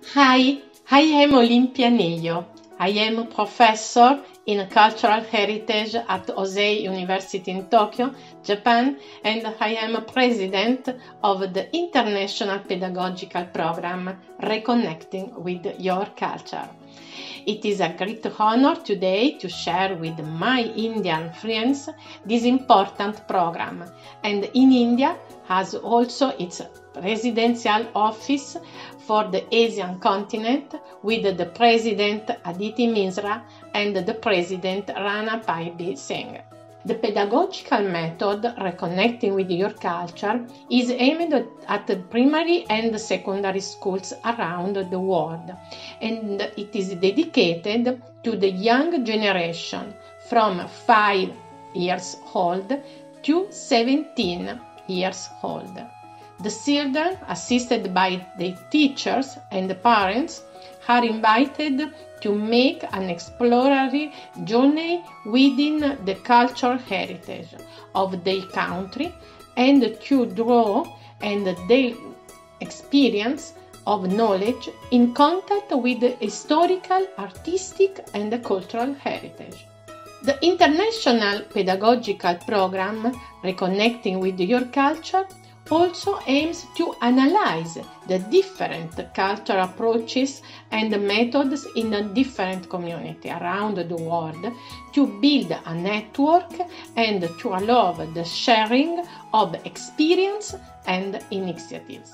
Hi, I am Olimpia Neyo. I am a professor in cultural heritage at Hosei University in Tokyo, Japan, and I am president of the International Pedagogical Program Reconnecting with Your Culture. It is a great honor today to share with my Indian friends this important program, and in India has also its residential office for the Asian continent with the President Aditi Misra and the President Rana Paibi Singh. The pedagogical method Reconnecting with Your Culture is aimed at primary and secondary schools around the world, and it is dedicated to the young generation from 5 years old to 17 years old. The children, assisted by their teachers and the parents, are invited to make an exploratory journey within the cultural heritage of their country and to draw on their experience of knowledge in contact with the historical, artistic, and cultural heritage. The International Pedagogical Program Reconnecting with Your Culture also aims to analyze the different cultural approaches and methods in a different community around the world to build a network and to allow the sharing of experience and initiatives.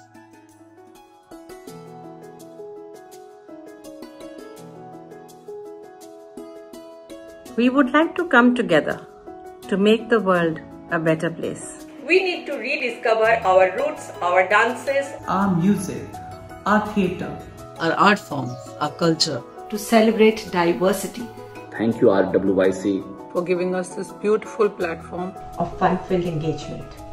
We would like to come together to make the world a better place. We need to rediscover our roots, our dances, our music, our theatre, our art forms, our culture. To celebrate diversity. Thank you RWYC for giving us this beautiful platform of fun-filled engagement.